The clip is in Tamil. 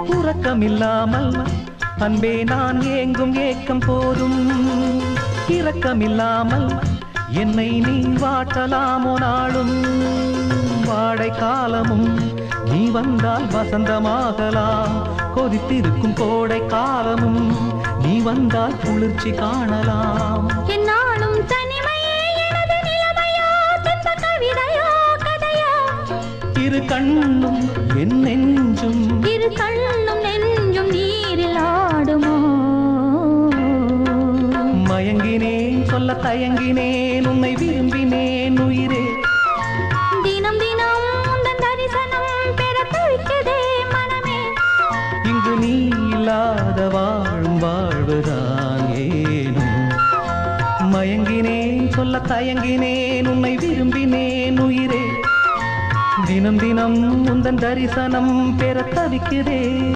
உறக்கமில்லாமல் அன்பே நான் ஏங்கும் ஏக்கம் போதும். இரக்கமில்லாமல் என்னை நீ வாட்டலாமோ நாளும். வாடை காலமும் நீ வந்தால் வசந்தமாகலாம். கொதித்திருக்கும் கோடை காலமும் நீ வந்தால் குளிர்ச்சி காணலாம். என்னாலும் தனிமையே எனது நிலைமையோ, துன்ப கவிதையோ கதையோ. இரு கண்ணும் என் நெஞ்சும், இரு கண்ணும் நெஞ்சும் நீரில் ஆடுமோ. மயங்கினேன் சொல்ல தயங்கினேன் உன்னை விரும்பினேன் உயிரே. தினம் தினம் உந்தன் தரிசனம் பெற துடிக்குதே மனமே. இங்கு நீ இல்லாத வாழும் வாழ்வுதான் ஏனோ. மயங்கினேன் சொல்ல தயங்கினேன் உன்னை விரும்பினேன் உயிரே. தினம் தினம் உந்தன் தரிசனம் பெற தவிக்கிறே.